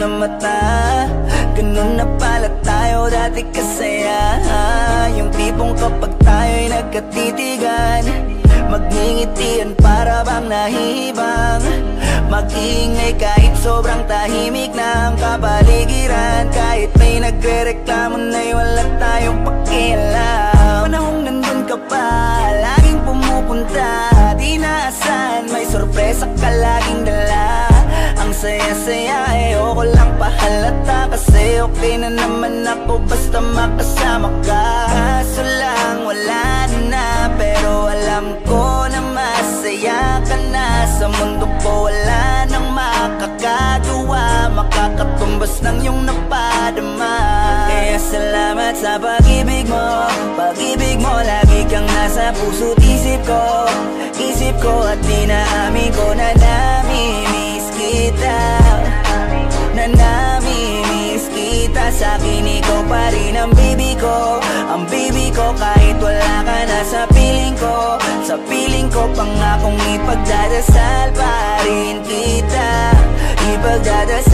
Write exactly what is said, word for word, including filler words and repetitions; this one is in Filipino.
sa mata. Ganun na pala tayo dati kasaya. Yung tipong kapag tayo'y nagkatitigan, magngingitian para bang nahihibang. Mag-iingay kahit sobrang tahimik na ang kapaligiran. Kahit may nagre-reklamo na'y wala tayong pakialam. Panahong nandun ka pa, laging pumupunta, di naasahan may sorpresa ka laging dala. Ang saya-saya, ayoko lang pahalata, kasi okay na naman ako basta makasama ka. Kaso lang wala na, pero alam ko na masaya ka na. Sa mundo ko wala nang makakagawa, makakatumbas ng iyong napadama. Kaya salamat sa pag-ibig mo, pag-ibig mo lagi kang nasa puso't isip ko. Isip ko at dinaamin ko na namimiss kita, na namimiss kita. Sa'kin ikaw pa rin ang baby ko, ang baby ko kahit wala ka na sa piling ko. Sa piling ko pangakong ipagdadasal pa rin kita, ipagdadasal